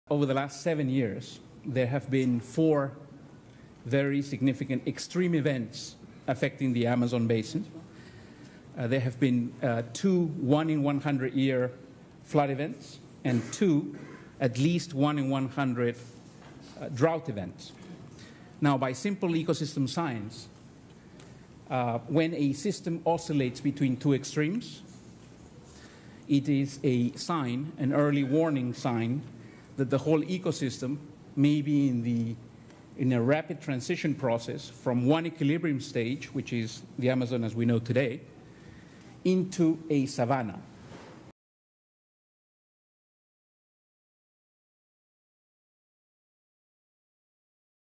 Over the last 7 years, there have been 4 very significant extreme events affecting the Amazon basin. There have been 2 1 in 100 year flood events and 2 at least 1 in 100 drought events. Now, by simple ecosystem science, when a system oscillates between 2 extremes, it is a sign, an early warning sign, that the whole ecosystem may be in a rapid transition process from one equilibrium stage, which is the Amazon as we know today, into a savanna.